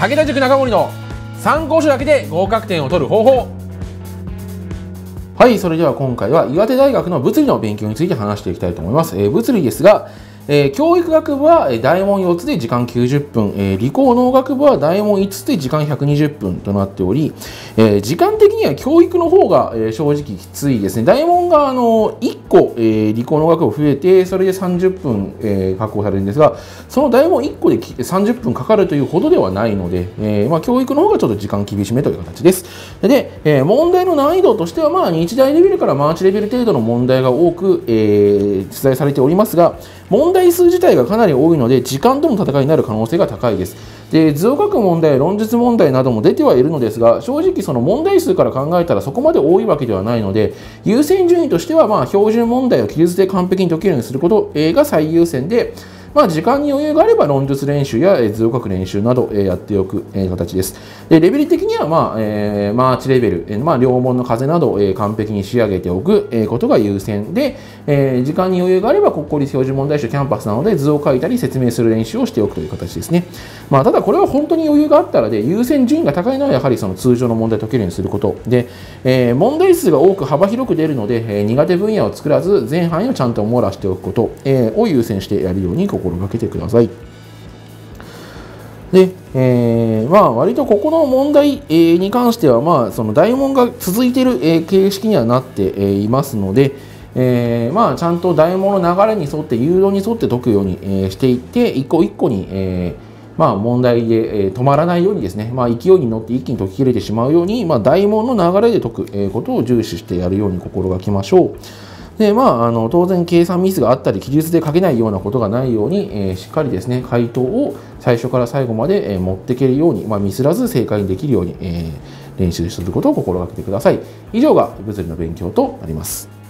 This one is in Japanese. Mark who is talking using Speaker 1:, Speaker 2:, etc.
Speaker 1: 武田塾中森の参考書だけで合格点を取る方法。はい、それでは今回は岩手大学の物理の勉強について話していきたいと思います。物理ですが、教育学部は大問4つで時間90分、理工農学部は大問5つで時間120分となっており、時間的には教育の方が正直きついですね。大問が1個、理工農学部増えて、それで30分、確保されるんですが、その大問1個で30分かかるというほどではないので、教育の方がちょっと時間厳しめという形です。で、問題の難易度としては、日大レベルからマーチレベル程度の問題が多く、出題されておりますが、問題数自体がかなり多いので、時間との戦いになる可能性が高いです。で、図を書く問題、論述問題なども出てはいるのですが、正直その問題数から考えたらそこまで多いわけではないので、優先順位としては標準問題を記述で完璧に解けるようにすることが最優先で、時間に余裕があれば論述練習や図を書く練習などやっておく形です。で、レベル的にはマーチレベル、両門の風など完璧に仕上げておくことが優先で、時間に余裕があれば国公立標準問題集キャンパスなので図を書いたり説明する練習をしておくという形ですね。ただこれは本当に余裕があったらで、優先順位が高いのはやはりその通常の問題を解けるようにすることで、問題数が多く幅広く出るので、苦手分野を作らず全範囲をちゃんと網羅しておくことを優先してやるように心がけてください。で、割とここの問題に関しては、その大問が続いている形式にはなっていますので、ちゃんと大問の流れに沿って誘導に沿って解くようにしていって、一個一個に問題で止まらないようにですね、勢いに乗って一気に解き切れてしまうように、大問の流れで解くことを重視してやるように心がけましょう。で、当然計算ミスがあったり記述で書けないようなことがないように、しっかりですね回答を最初から最後まで持っていけるように、ミスらず正解にできるように練習することを心がけてください。以上が物理の勉強となります。